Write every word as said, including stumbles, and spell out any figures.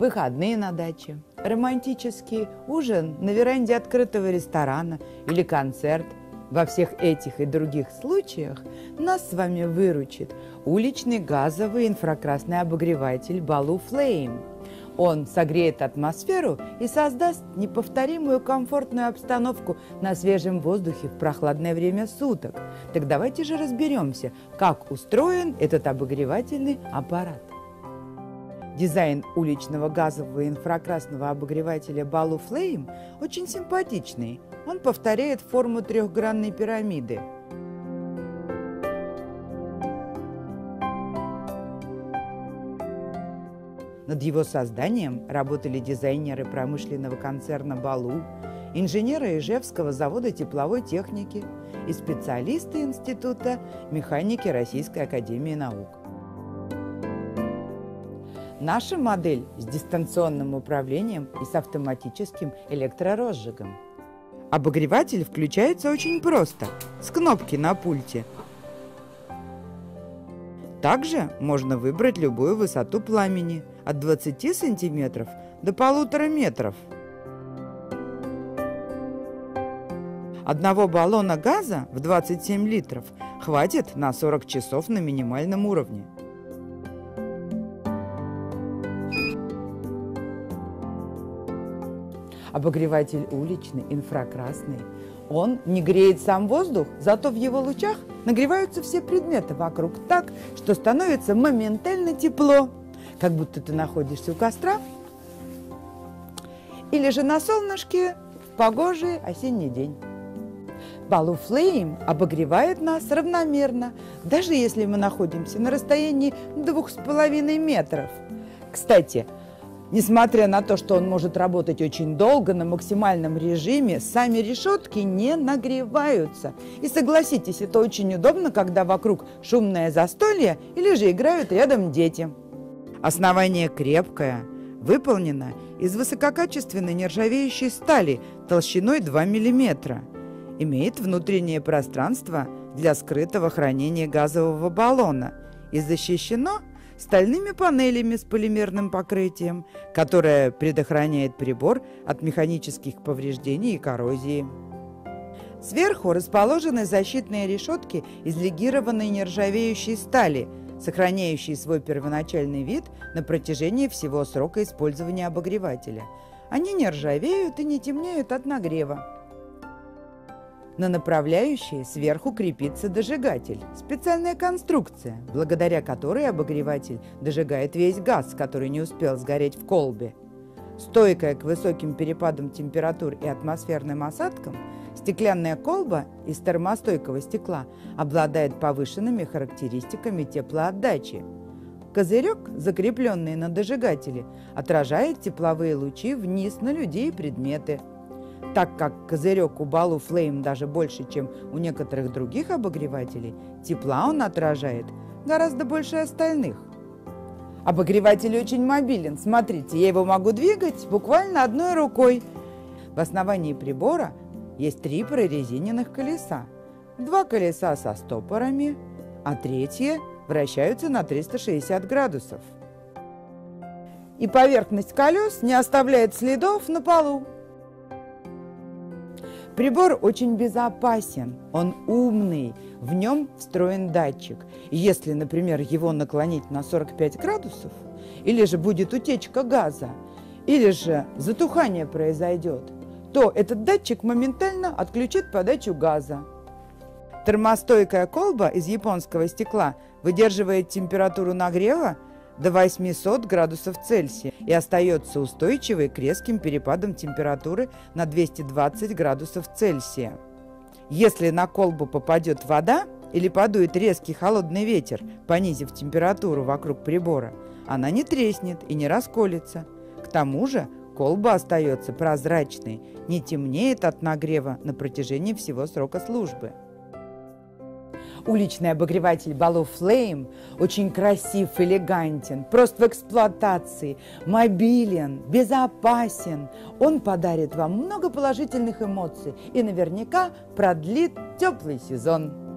выходные на даче, романтический ужин на веранде открытого ресторана или концерт. Во всех этих и других случаях нас с вами выручит уличный газовый инфракрасный обогреватель Baloo Flame. Он согреет атмосферу и создаст неповторимую комфортную обстановку на свежем воздухе в прохладное время суток. Так давайте же разберемся, как устроен этот обогревательный аппарат. Дизайн уличного газового инфракрасного обогревателя Baloo Flame очень симпатичный. Он повторяет форму трехгранной пирамиды. Над его созданием работали дизайнеры промышленного концерна «Балу», инженеры Ижевского завода тепловой техники и специалисты Института механики Российской академии наук. Наша модель с дистанционным управлением и с автоматическим электророзжигом. Обогреватель включается очень просто, с кнопки на пульте. Также можно выбрать любую высоту пламени – от двадцати сантиметров до полутора метров. Одного баллона газа в двадцать семь литров хватит на сорок часов на минимальном уровне. Обогреватель уличный, инфракрасный. Он не греет сам воздух, зато в его лучах нагреваются все предметы вокруг так, что становится моментально тепло, как будто ты находишься у костра или же на солнышке в погожий осенний день. Baloo Flame обогревает нас равномерно, даже если мы находимся на расстоянии двух с половиной метров. Кстати, несмотря на то, что он может работать очень долго на максимальном режиме, сами решетки не нагреваются. И согласитесь, это очень удобно, когда вокруг шумное застолье или же играют рядом дети. Основание крепкое, выполнено из высококачественной нержавеющей стали толщиной два миллиметра. Имеет внутреннее пространство для скрытого хранения газового баллона и защищено стальными панелями с полимерным покрытием, которое предохраняет прибор от механических повреждений и коррозии. Сверху расположены защитные решетки из легированной нержавеющей стали, сохраняющие свой первоначальный вид на протяжении всего срока использования обогревателя. Они не ржавеют и не темнеют от нагрева. На направляющей сверху крепится дожигатель, специальная конструкция, благодаря которой обогреватель дожигает весь газ, который не успел сгореть в колбе. Стойкая к высоким перепадам температур и атмосферным осадкам, стеклянная колба из термостойкого стекла обладает повышенными характеристиками теплоотдачи. Козырек, закрепленный на дожигателе, отражает тепловые лучи вниз на людей и предметы. Так как козырек у Baloo Flame даже больше, чем у некоторых других обогревателей, тепла он отражает гораздо больше остальных. Обогреватель очень мобилен. Смотрите, я его могу двигать буквально одной рукой. В основании прибора есть три прорезиненных колеса. Два колеса со стопорами, а третье вращаются на триста шестьдесят градусов. И поверхность колес не оставляет следов на полу. Прибор очень безопасен, он умный, в нем встроен датчик. И если, например, его наклонить на сорок пять градусов, или же будет утечка газа, или же затухание произойдет, то этот датчик моментально отключит подачу газа. Термостойкая колба из японского стекла выдерживает температуру нагрева до восьмисот градусов Цельсия и остается устойчивой к резким перепадам температуры на двести двадцать градусов Цельсия. Если на колбу попадет вода или подует резкий холодный ветер, понизив температуру вокруг прибора, она не треснет и не расколется. К тому же колба остается прозрачной, не темнеет от нагрева на протяжении всего срока службы. Уличный обогреватель Baloo Flame очень красив, элегантен, прост в эксплуатации, мобилен, безопасен. Он подарит вам много положительных эмоций и наверняка продлит теплый сезон.